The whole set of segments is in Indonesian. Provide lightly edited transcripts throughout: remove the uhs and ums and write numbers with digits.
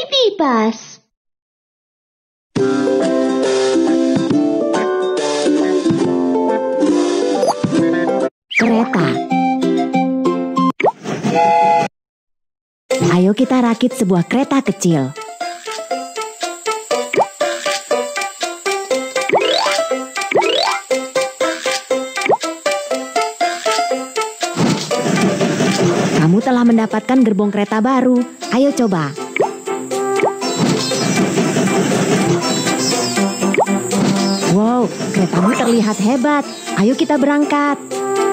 Baby Bus. Kereta. Ayo kita rakit sebuah kereta kecil. Kamu telah mendapatkan gerbong kereta baru. Ayo coba. Wow, keretamu terlihat hebat. Ayo kita berangkat.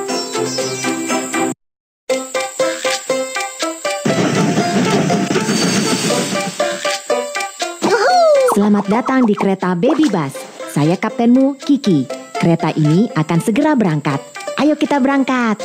Selamat datang di kereta Baby Bus. Saya kaptenmu, Kiki. Kereta ini akan segera berangkat. Ayo kita berangkat.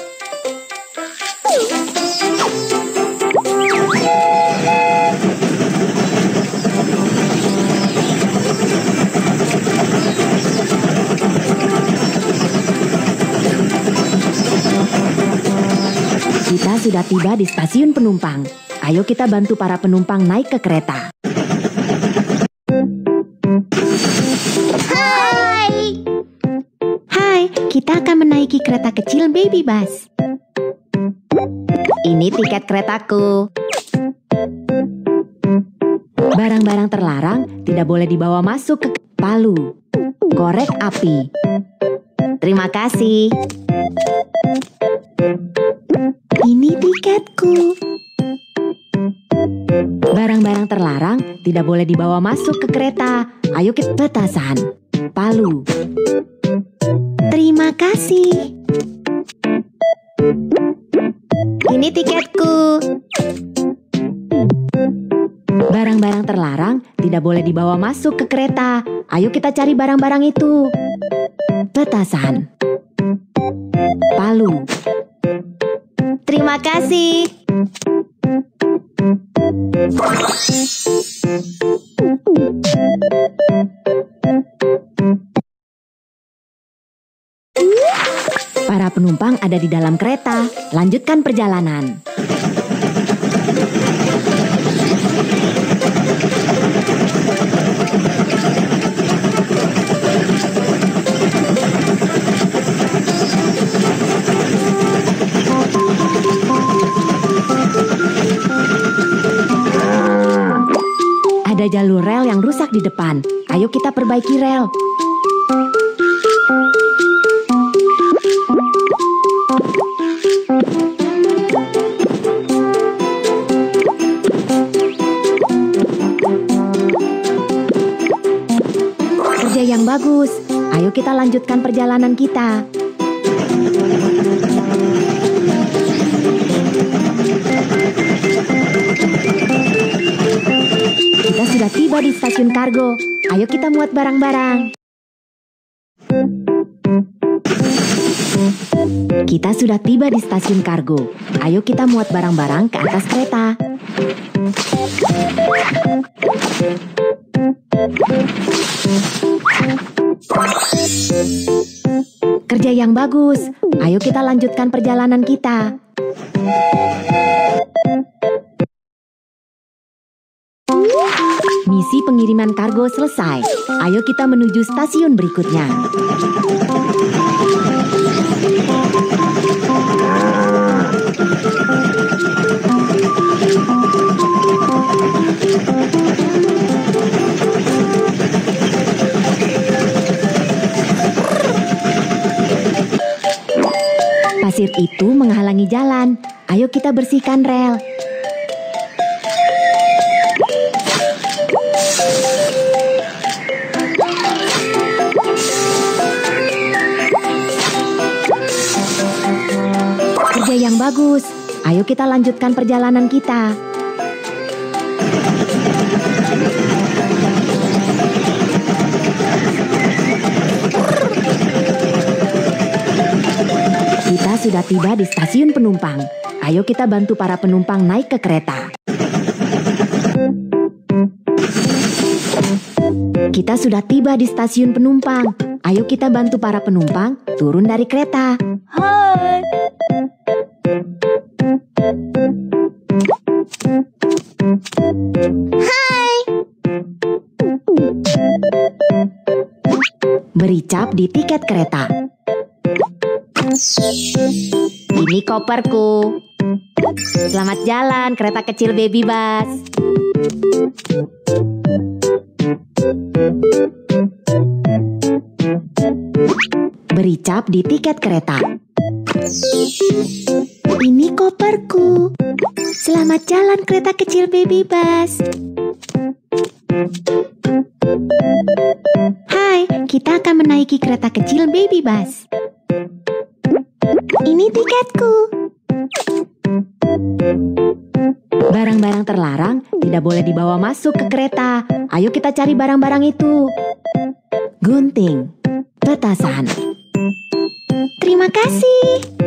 Kita sudah tiba di stasiun penumpang. Ayo kita bantu para penumpang naik ke kereta. Hai, kita akan menaiki kereta kecil Baby Bus. Ini tiket keretaku. Barang-barang terlarang tidak boleh dibawa masuk ke palu. Korek api. Terima kasih. Ini tiketku. Barang-barang terlarang tidak boleh dibawa masuk ke kereta. Ayo kita petasan. Palu. Terima kasih. Ini tiketku. Barang-barang terlarang tidak boleh dibawa masuk ke kereta. Ayo kita cari barang-barang itu. Petasan. Palu. Terima kasih. Para penumpang ada di dalam kereta. Lanjutkan perjalanan. Ada jalur rel yang rusak di depan. Ayo kita perbaiki rel. Kerja yang bagus. Ayo kita lanjutkan perjalanan kita. Kita sudah tiba di stasiun kargo. Ayo kita muat barang-barang. Kita sudah tiba di stasiun kargo. Ayo kita muat barang-barang ke atas kereta. Kerja yang bagus. Ayo kita lanjutkan perjalanan kita. Misi pengiriman kargo selesai. Ayo kita menuju stasiun berikutnya. Pasir itu menghalangi jalan. Ayo kita bersihkan rel. Kerja yang bagus. Ayo kita lanjutkan perjalanan kita. Kita sudah tiba di stasiun penumpang. Ayo kita bantu para penumpang naik ke kereta. Kita sudah tiba di stasiun penumpang. Ayo kita bantu para penumpang turun dari kereta. Hai. Hai. Beri cap di tiket kereta. Ini koperku. Selamat jalan kereta kecil Baby Bus. Beri cap di tiket kereta. Ini koperku. Selamat jalan kereta kecil Baby Bus. Hai, kita akan menaiki kereta kecil Baby Bus. Ini tiketku. Barang-barang terlarang tidak boleh dibawa masuk ke kereta. Ayo kita cari barang-barang itu. Gunting, petasan. Terima kasih.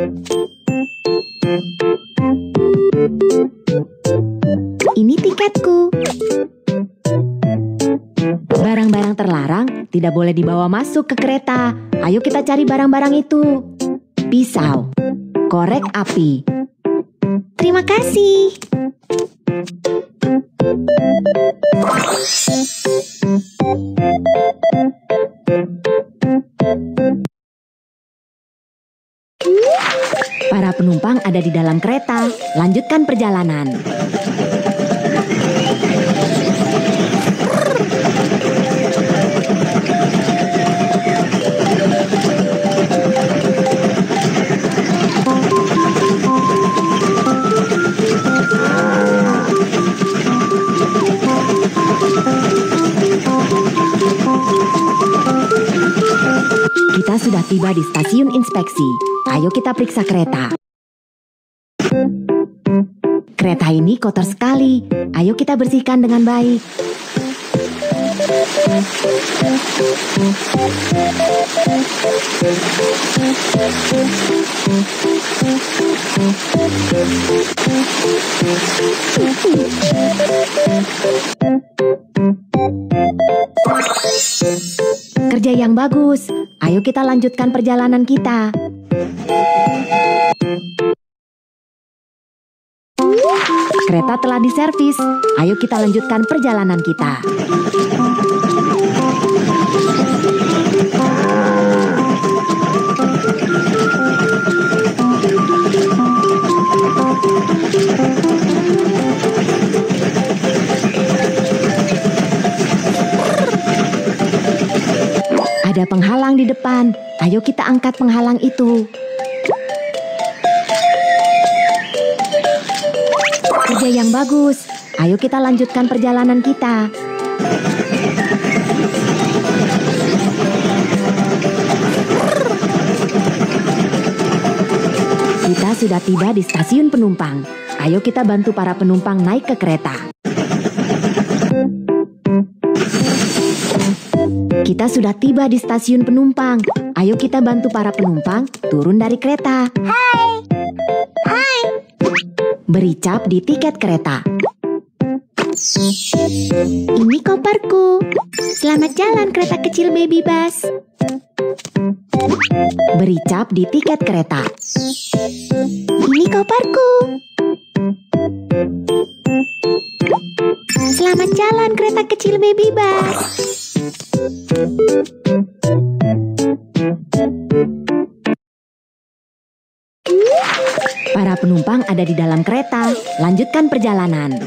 Ini tiketku. Barang-barang terlarang tidak boleh dibawa masuk ke kereta. Ayo kita cari barang-barang itu. Pisau, korek api. Terima kasih. Para penumpang ada di dalam kereta. Lanjutkan perjalanan. Kita sudah tiba di stasiun inspeksi. Ayo kita periksa kereta. Kereta ini kotor sekali. Ayo kita bersihkan dengan baik. Kerja yang bagus. Ayo kita lanjutkan perjalanan kita. Kereta telah diservis. Ayo kita lanjutkan perjalanan kita. Ada penghalang di depan. Ayo kita angkat penghalang itu. Kerja yang bagus. Ayo kita lanjutkan perjalanan kita. Kita sudah tiba di stasiun penumpang. Ayo kita bantu para penumpang naik ke kereta. Kita sudah tiba di stasiun penumpang. Ayo kita bantu para penumpang turun dari kereta. Hai. Hai. Beri cap di tiket kereta. Ini koperku. Selamat jalan kereta kecil Baby Bus. Beri cap di tiket kereta. Ini koperku. Selamat jalan kereta kecil Baby Bus. Para penumpang ada di dalam kereta. Lanjutkan perjalanan.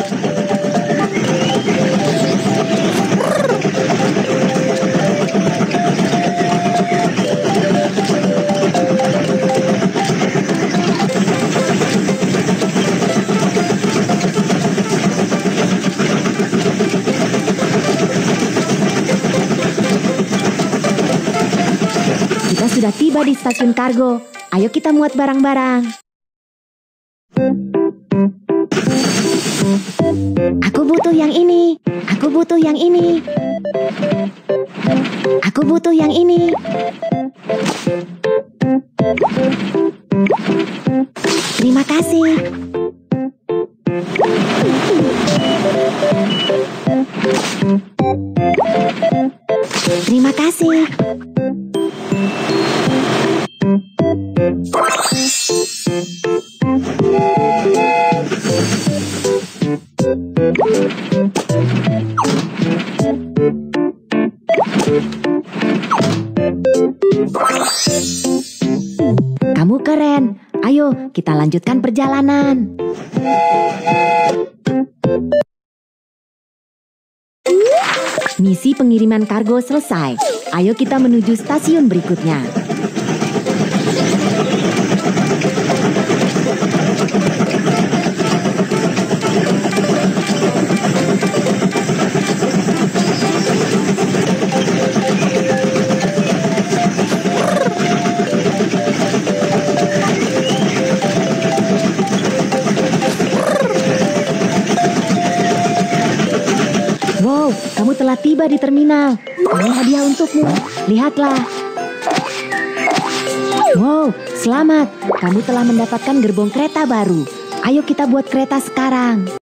Kita sudah tiba di stasiun kargo. Ayo kita muat barang-barang. Aku butuh yang ini. Aku butuh yang ini. Aku butuh yang ini. Terima kasih. Terima kasih. Ayo, kita lanjutkan perjalanan. Misi pengiriman kargo selesai. Ayo kita menuju stasiun berikutnya. Wow, kamu telah tiba di terminal. Ini hadiah untukmu. Lihatlah. Wow, selamat. Kamu telah mendapatkan gerbong kereta baru. Ayo kita buat kereta sekarang.